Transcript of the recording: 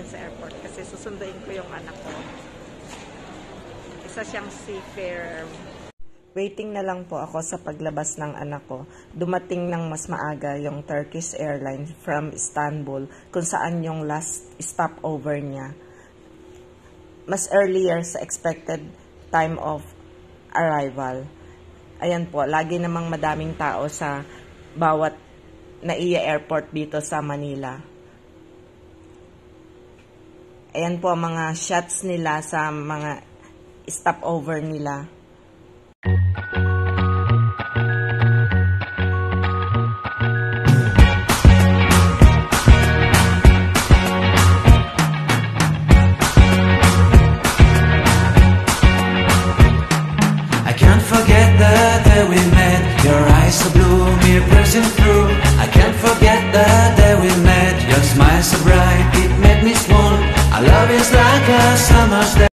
ngayon sa airport kasi susunduin ko yung anak ko. Isa siyang seafarer. Waiting na lang po ako sa paglabas ng anak ko. Dumating ng mas maaga yung Turkish Airlines from Istanbul kung saan yung last stopover niya. Mas earlier sa expected time of arrival. Ayan po, lagi namang madaming tao sa bawat NAIA airport dito sa Manila. Ayan po mga shots nila sa mga stopover nila. I can't forget the day we met. Your eyes so blue, me pressing through. I can't forget the day we met. Your smile so bright, it made me swoon. Our love is like a summer's day.